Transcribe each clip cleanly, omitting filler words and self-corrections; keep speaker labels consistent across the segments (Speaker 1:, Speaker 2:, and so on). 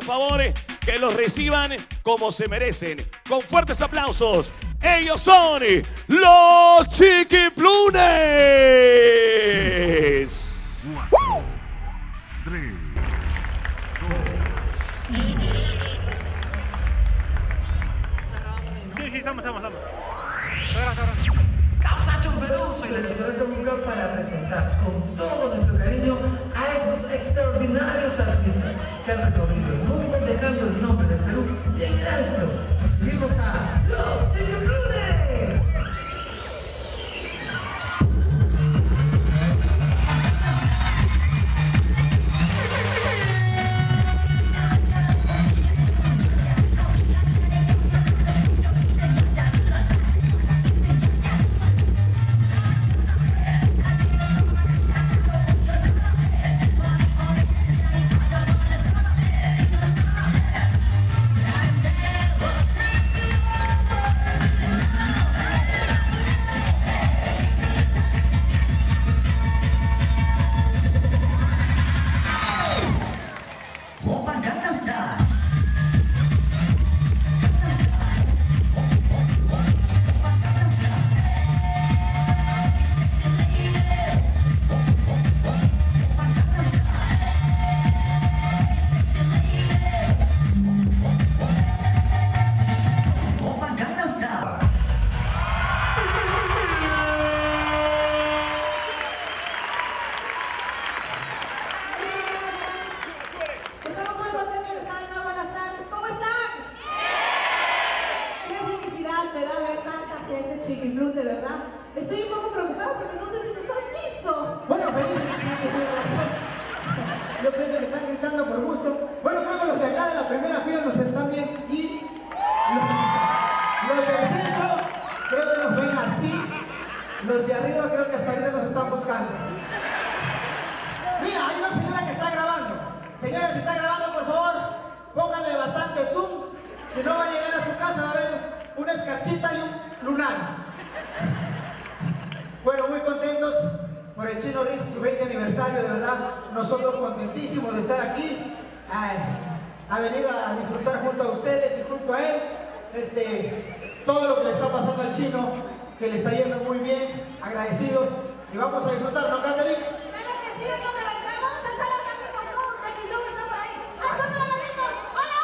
Speaker 1: favor, que los reciban como se merecen. Con fuertes aplausos. Ellos son los Chiquiplunes.
Speaker 2: 4, 3, 2.
Speaker 3: Sí, estamos.
Speaker 4: Causacho Perú, soy la Chocolate Chabuca para presentar con todo nuestro cariño a estos extraordinarios artistas que han recorrido el mundo dejando el nombre de Perú bien alto. Recibimos a los Chiquiplunes.
Speaker 5: Chiquiplunes, de verdad. Estoy un poco preocupada porque no sé si nos han visto.
Speaker 6: Bueno, feliz, tiene razón. Yo pienso que están gritando por gusto. Bueno, creo que los de acá de la primera fila nos están viendo y los del centro creo que nos ven así. Los de arriba creo que hasta ahorita nos están buscando. Mira, hay una señora que está grabando. Señora, si está grabando, por favor, pónganle bastante zoom. Si no va a llegar a su casa, va a haber una escarchita y un lunar. Bueno, muy contentos por el Chino Riz, su 20 aniversario, de verdad. Nosotros contentísimos de estar aquí, a venir a disfrutar junto a ustedes y junto a él. Todo lo que le está pasando al Chino, que le está yendo muy bien, agradecidos. Y vamos a disfrutar, ¿no, Catherine?
Speaker 5: Claro que sí, vamos a estar hablando con todos, de que yo está por ahí. ¡Alzando la manito! ¡Hola!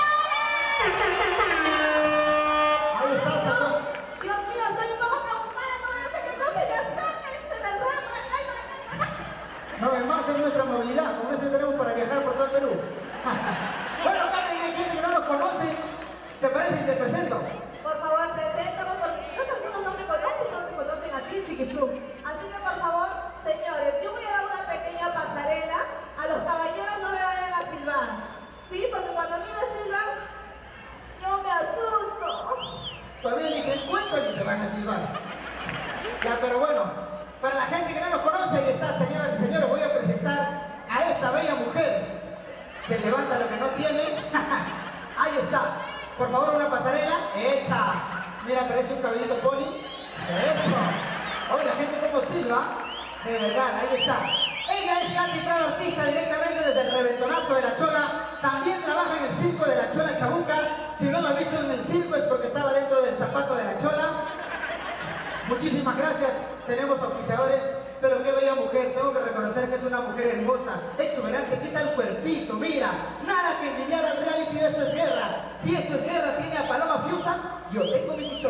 Speaker 6: Ahí está, Sato.
Speaker 5: Dios mío, estoy un poco preocupada, no vaya a ser que no se me acerque, se me enreda por acá y por acá.
Speaker 6: No, además es nuestra movilidad, con eso tenemos para viajar por todo el Perú. Bueno, Catherine, hay gente que no nos conoce. ¿Te parece si te presento?
Speaker 5: Por favor, preséntame, porque quizás algunos no me conocen, no te conocen a ti, Chiquiplum. Así que, por favor, señores, yo voy a dar una pequeña pasarela. A los caballeros no me vayan a silbar, ¿sí? Porque cuando a mí me silban, yo me asusto.
Speaker 6: Todavía ni te encuentro ni te van a silbar. Ya, pero bueno, para la gente que no nos conoce, ahí está, señoras y señores, voy a presentar a esta bella mujer. Se levanta lo que no tiene. Ahí está. Por favor, una pasarela hecha. Mira, parece un caballito pony. Eso. Oye, la gente como silba. De verdad, ahí está. Ella es Katy Prado, artista directamente desde el Reventonazo de la Chola. También trabaja en el circo de la Chola Chabuca. Si no lo ha visto en el circo es porque estaba dentro del zapato de la Chola. Muchísimas gracias. Tenemos auspiciadores. Pero qué bella mujer, tengo que reconocer que es una mujer hermosa, exuberante, quita el cuerpito, mira, nada que envidiar al reality de Esto es Guerra. Si Esto es Guerra tiene a Paloma Fiusa, yo tengo mi pichón.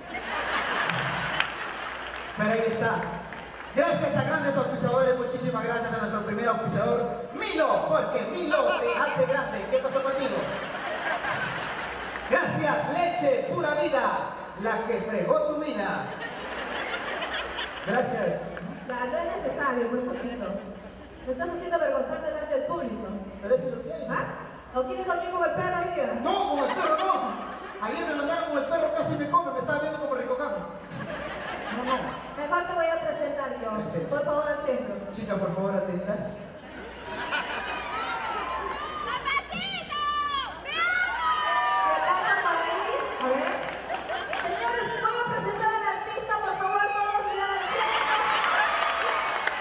Speaker 6: Pero ahí está. Gracias a grandes auspiciadores, muchísimas gracias a nuestro primer auspiciador, Milo, porque Milo te hace grande. ¿Qué pasó contigo? Gracias, leche, pura vida, la que fregó tu vida. Gracias.
Speaker 5: No es necesario, muy poquito. Me estás haciendo avergonzar delante del público.
Speaker 6: Pero eso es lo que hay.
Speaker 5: ¿Ah? ¿O quieres dormir con el perro ahí?
Speaker 6: No, con el perro no. Ayer me mandaron con el perro, casi me come, me estaba viendo como ricocamo. No.
Speaker 5: Mejor te voy a presentar yo.
Speaker 6: Presenta.
Speaker 5: Por favor, al centro.
Speaker 6: Chica, por favor, atentas.
Speaker 5: ¿Qué pasa por ahí? A ver. Señores, voy a presentar al artista, por favor, todos mirar al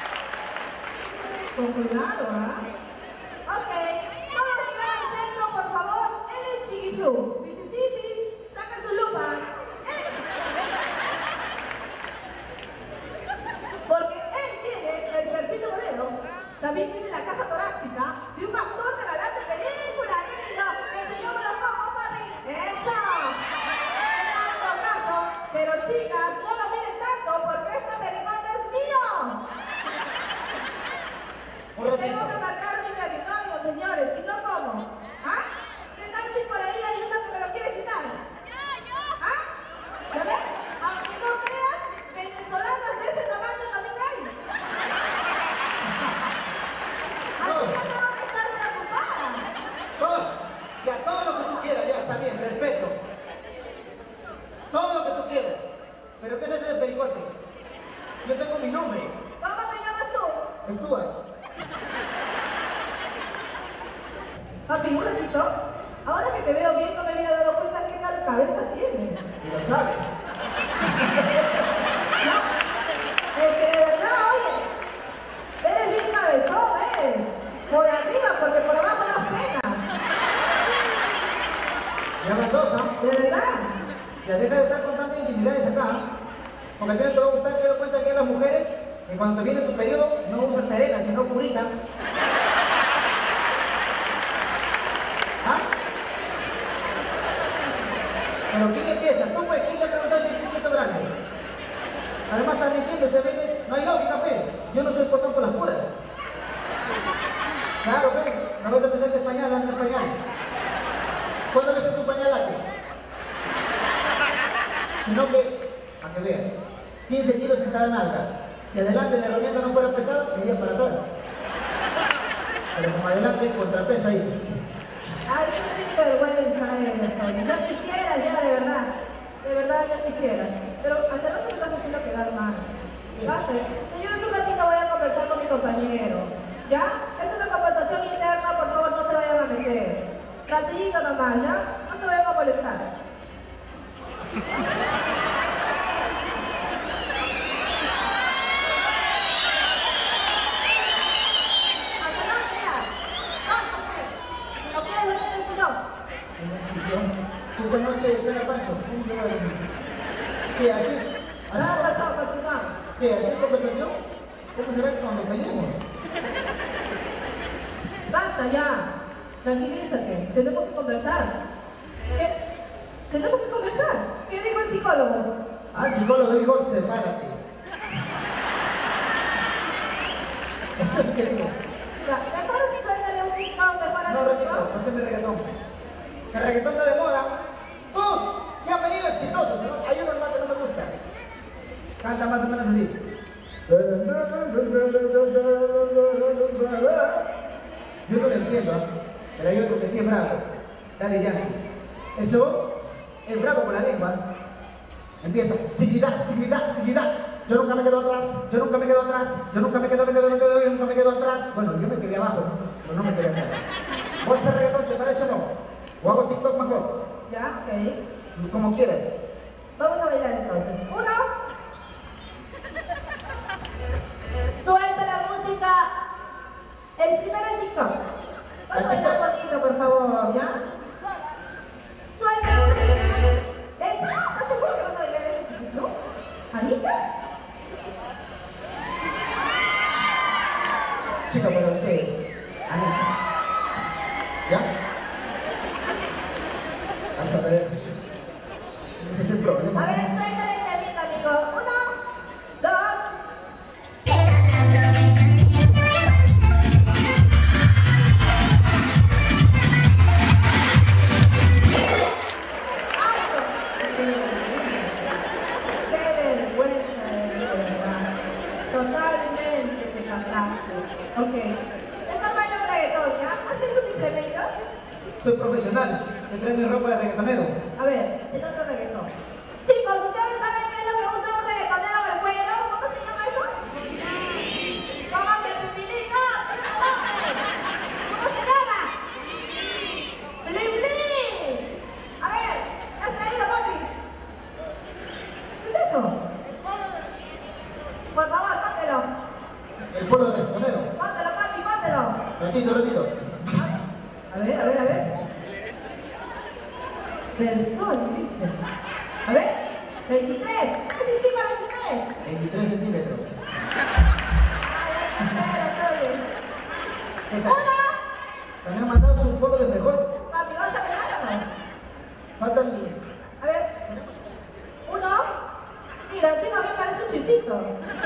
Speaker 5: centro. Con cuidado, ¿ah? Ok. Todos mirar al centro, por
Speaker 6: Ya, todo lo que tú quieras, ya está bien, respeto. Todo lo que tú quieras. ¿Pero qué es ese de pericote? Yo tengo mi nombre.
Speaker 5: ¿Cómo te llamas tú?
Speaker 6: Stuart.
Speaker 5: Papi, un ratito. Ahora que te veo bien, no me había dado cuenta qué tal cabeza tienes.
Speaker 6: Y lo sabes.
Speaker 5: Es que de verdad, oye, eres bien cabezón, eres. Por arriba, porque por abajo das pena.
Speaker 6: Ya Mendoza,
Speaker 5: De verdad.
Speaker 6: ya deja de estar contando intimidades acá. Porque a ti no te va a gustar que yo cuente aquí a las mujeres que cuando te viene tu periodo no usas serena, sino curita. ¿Ah? Pero ¿quién empieza? Tú, pues, ¿quién te preguntó si es chiquito o grande? Además estás mintiendo, se ve, no hay lógica, pe. Yo no soy portón por las puras. Claro, pe, no vas a pensar que es pañal, no es pañal. ¿Cuándo viste tu pañal late? Sino que, para que veas, 15 kilos en cada nalga. Si adelante la herramienta no fuera pesada, me iría para atrás. Pero como adelante, contrapesa ahí.
Speaker 5: Ay, qué sinvergüenza eres, Tony. Ya quisiera, ya, de verdad. De verdad, ya quisiera. Pero hace rato me estás haciendo quedar mal. Basta. Señores, un ratito voy a conversar con mi compañero. ¿Ya? Es una conversación interna, por favor, no se vayan a meter. Rapidito nomás, ¿ya? No se vayan a molestar.
Speaker 6: En el sillón. Si esta noche será Pancho. ¿Qué haces?
Speaker 5: Nada pasado, continuamos.
Speaker 6: ¿Qué haces conversación? ¿Cómo será cuando peleemos?
Speaker 5: Basta ya. Tranquilízate. Tenemos que conversar. ¿Qué? Tenemos que conversar. ¿Qué dijo el psicólogo?
Speaker 6: Ah, el psicólogo dijo, sepárate. Eso es lo que digo.
Speaker 5: Ya, mejor suéltale un TikTok, mejor
Speaker 6: No,
Speaker 5: al
Speaker 6: repito,
Speaker 5: TikTok.
Speaker 6: no se me reggaetón. El reggaetón está de moda. Todos que han venido exitosos, ¿no? Hay uno más que no me gusta. Canta más o menos así. Yo no lo entiendo, ¿eh? Pero hay otro que sí es bravo. Daddy Yankee. Eso es bravo con la lengua. Empieza, seguridad, seguridad, seguridad. Yo nunca me quedo atrás, yo nunca me quedo atrás, yo nunca me quedo, yo nunca me quedo atrás. Bueno, yo me quedé abajo, pero no me quedé atrás. ¿Voy a hacer reggaetón, te parece o no? ¿O hago TikTok mejor?
Speaker 5: Ya, ok.
Speaker 6: Como quieras.
Speaker 5: Vamos a bailar entonces. Uno. Suelta la música. El primero el TikTok. Vamos a bailar bonito, por favor, ¿ya? Suelta la música. ¿Eso? ¿Estás seguro que vas a bailar este TikTok? ¿Anita?
Speaker 6: Chica, para ustedes, Anita. ¿Ya? Vas a ver. Ese es el problema.
Speaker 5: A ver, suéltale el temita, amigo. Uno, dos. ¡Qué vergüenza, de verdad! Totalmente te pasaste. Ok. Mejor baila un reggaetón, ¿ya? ¿Has tenido sus implementos?
Speaker 6: Soy profesional. Me trae mi ropa de reggaetonero.
Speaker 5: A ver, el otro reggaetón. Chicos, ¿ustedes saben qué es lo que usa un reggaetonero en el cuello? ¿Cómo se llama eso? ¿Cómo que pipilín? No, tiene otro nombre. ¿Cómo se llama? ¡Blin blin! A ver, ¿qué has traído, papi? ¿Qué es eso? Por favor, póntelo.
Speaker 6: El polo de reggaetonero.
Speaker 5: Póntelo, papi, póntelo.
Speaker 6: Ratito, ratito.
Speaker 5: A ver, a ver, a ver. Del sol, dice. A ver, 23. ¿Qué significa 23?
Speaker 6: 23 centímetros.
Speaker 5: ¡Uno!
Speaker 6: También ha mandado su polo de frijol.
Speaker 5: Papi, ¿vas a bailar o no?
Speaker 6: Falta el...
Speaker 5: A ver. ¿Uno? Mira, encima me parece un chisito.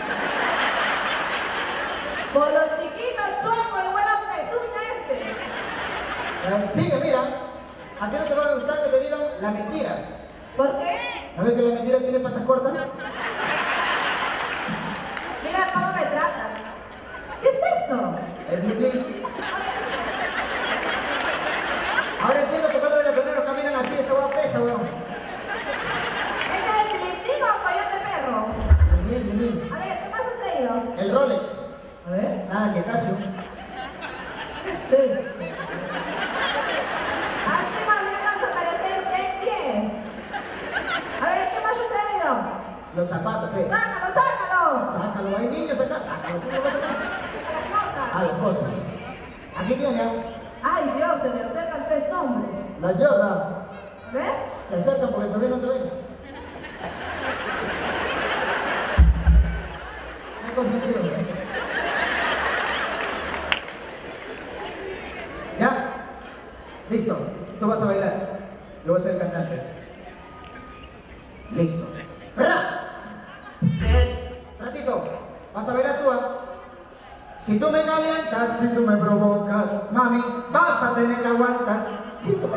Speaker 5: Polo chiquito, chueco y buena pezuña este.
Speaker 6: Sigue, mira. A ti no te va a gustar que te digan la mentira.
Speaker 5: ¿Por qué?
Speaker 6: ¿No ves que la mentira tiene patas cortas?
Speaker 5: Mira cómo me tratas. ¿Qué es eso?
Speaker 6: El blin blin. Ahora entiendo La Jordan.
Speaker 5: ¿Ves?
Speaker 6: Se acerca porque todavía no te ven. Me he confundido. ¿Ya? Listo. Tú vas a bailar. Yo voy a ser el cantante. Listo. Ratito. Vas a bailar tú, ¿ah? Si tú me calientas, si tú me provocas, mami, vas a tener que aguantar. Eso,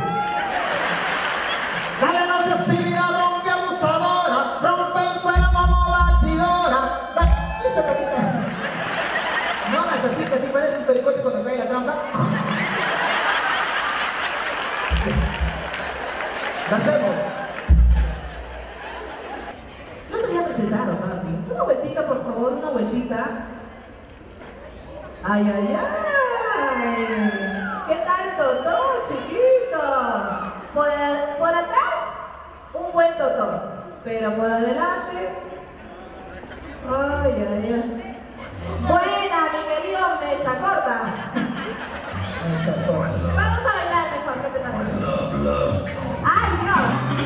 Speaker 6: dale, no seas tímida, rompe abusadora, rompe el suelo como batidora. Dale, eso, Petita. No hagas así, que así parece un pericote cuando cae la trampa. Lo hacemos.
Speaker 5: No te había presentado, papi. Una vueltita, por favor, una vueltita. Ay, ay, ay. ¿Qué tal, Totó, chiquito? Por atrás, un buen Totó. Pero por adelante. Ay, ay, ay. Buena, mi querido Mecha Corta. Vamos a bailar mejor, ¿qué te parece? ¡Ay, Dios!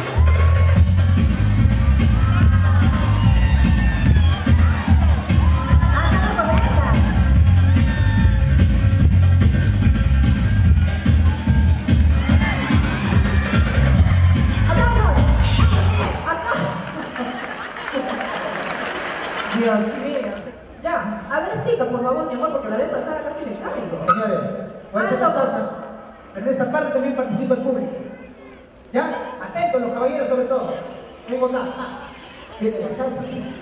Speaker 5: Dios mío. Ya, a ver, explica por favor, mi amor, porque la vez pasada casi me caigo.
Speaker 6: Señores, voy a hacer la salsa, pero en esta parte también participa el público. ¿Ya? Atentos los caballeros sobre todo. Vengo acá. Viene la salsa.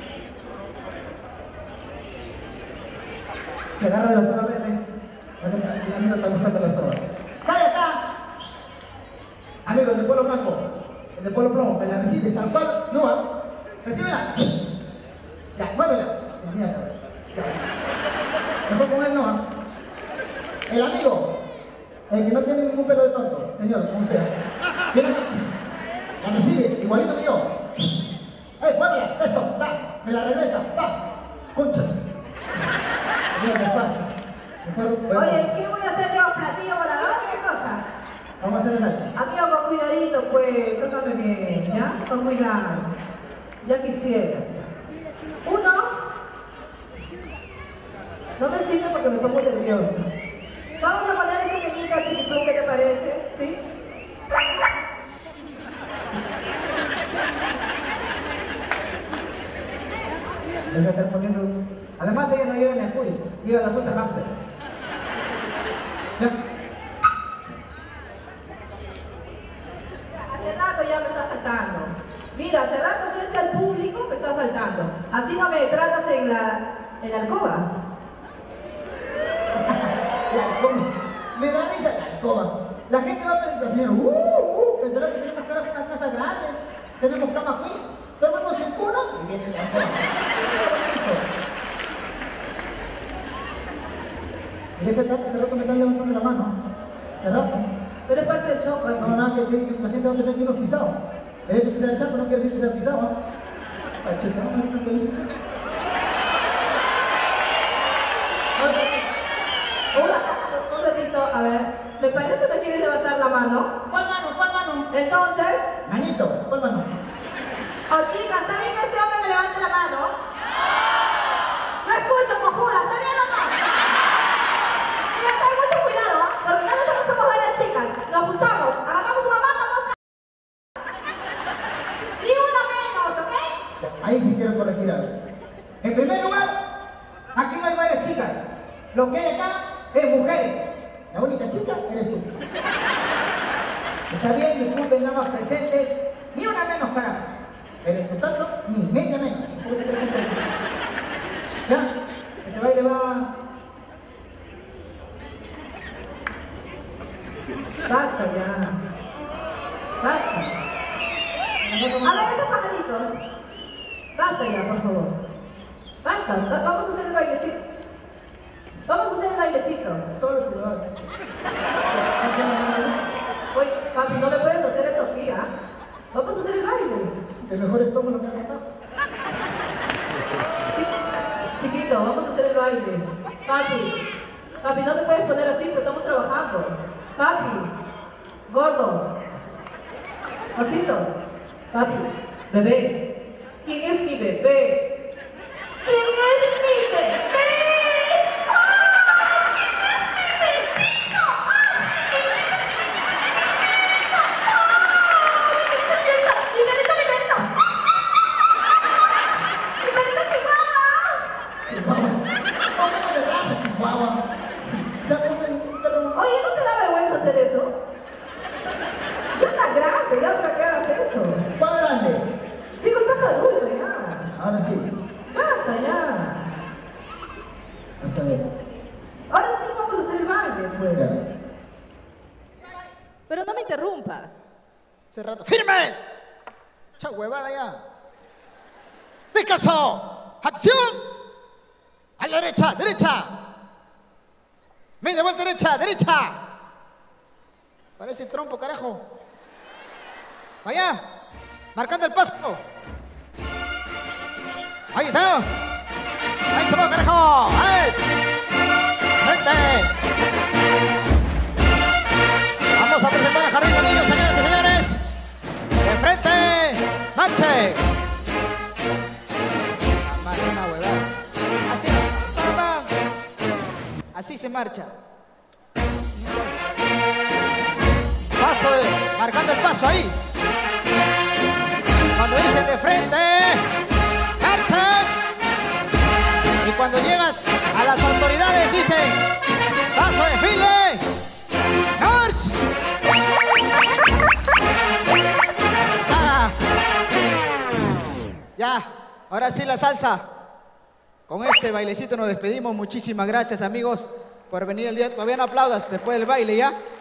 Speaker 6: Se agarra de la soga verde. El amigo está buscando la soga. ¡Cae acá! Amigos del Pueblo Blanco, el de Pueblo Plomo, me la recibes tal cual. Yo, recíbela. Ya, muévela. Mira, ya. Mejor con él no. El amigo, el que no tiene ningún pelo de tonto, señor, como sea. Viene acá. La recibe, igualito que yo. Muévela, eso, va. Me la regresa, va. Conchas. Mira, despacio.
Speaker 5: Oye, ¿qué voy a hacer yo? ¿Platillo volador? ¿Qué cosa?
Speaker 6: Vamos a hacer la salsa.
Speaker 5: Amigo, con cuidadito, pues, tócame bien, ¿ya? Con cuidado. Ya quisiera. Uno. No me siento porque me pongo nerviosa. Vamos a poner ese temita, chiquitú, ¿qué te parece? ¿Sí?
Speaker 6: Voy a estar poniendo... Además ella no llega ni a cuy, llega a la fruta hamster. ¿Ya?
Speaker 5: Hace rato ya me está faltando. Mira, hace rato frente al público me está faltando. Así no me tratas en la alcoba.
Speaker 6: La alcoba. Me da risa la alcoba. La gente va a pensar, señor, pensará que tenemos que ir a una casa grande, tenemos cama queen, dormimos en cuna y viene la alcoba. Mira que hace rato me están levantando la mano. Hace rato.
Speaker 5: Pero es parte del show, papi.
Speaker 6: No, nada, que la gente va a pensar que uno es pisado. El hecho de que sea chato no quiere decir que sea pisado. ¿Ah? Cheta, no me gusta que dice.
Speaker 5: Un ratito, a ver. ¿Me parece que me quieres levantar la mano?
Speaker 6: ¿Cuál mano? ¿Cuál mano?
Speaker 5: Entonces.
Speaker 6: Manito, ¿cuál mano?
Speaker 5: Oh, chicas, ¿está bien que este hombre me levante la mano? No escucho, cojuda, ¿está bien o no? Mira, ten mucho cuidado, ¿ah? Porque acá nosotros somos varias chicas. Nos juntamos, agarramos una mano, vamos a... Ni una menos, ¿ok?
Speaker 6: Ahí sí quiero corregir algo. En primer lugar, aquí no hay varias chicas. Lo que hay acá es mujeres. La única chica eres tú. Está bien, disculpen damas presentes. Ni una menos, carajo. Pero en tu caso, ni media menos. ¿Ya? Este baile va...
Speaker 5: Basta ya. Basta. A ver, esos pajaritos. Basta ya, por favor. Basta. Vamos a hacer el bailecito. Vamos a hacer el bailecito.
Speaker 6: Solo que lo haga.
Speaker 5: Oye, papi, no me puedes hacer eso aquí, ¿ah? Vamos a hacer el baile.
Speaker 6: El mejor estómago que me ha matado.
Speaker 5: Chiquito, vamos a hacer el baile. Papi, no te puedes poner así, pues estamos trabajando. Papi, Gordo. Osito. Papi. Bebé. ¿Quién es mi bebé? ¿Quién es mi bebé? ¡Ah! ¿Quién es mi bebito? ¡Ah! ¡Mi bebito! ¡Mi bebito! ¡Mi bebito Chihuahua!
Speaker 6: Chihuahua. Póngame de raza, Chihuahua. Sácame un perro.
Speaker 5: Oye, ¿no te da vergüenza hacer eso? Ya estás grande, ya para qué hagas eso.
Speaker 6: ¿Cuál grande?
Speaker 5: Digo, estás adulto ya.
Speaker 6: Ahora sí.
Speaker 5: Basta ya.
Speaker 6: Hasta bien.
Speaker 5: Ahora sí vamos a hacer el baile, pues.
Speaker 6: Ya.
Speaker 5: Pero no me interrumpas.
Speaker 6: Hace rato. ¡Firmes! ¡Cha huevada ya! ¡Descanso! ¡Acción! A la derecha, derecha. Media vuelta derecha, derecha. Parece el trompo, carajo. Vaya. Marcando el paso. Ahí está. Ahí se va, carajo. ¡Ahí! ¡Frente! Vamos a presentar al Jardín de Niños, señoras y señores. De frente. ¡Marche! Una huevada. Así. Así se marcha. Paso, marcando el paso ahí. Cuando dicen de frente, marcha. Y cuando llegas a las autoridades dicen, paso, desfile, march. Ya, ahora sí la salsa. Con este bailecito nos despedimos. Muchísimas gracias, amigos, por venir el día. Todavía no aplaudas después del baile, ¿ya?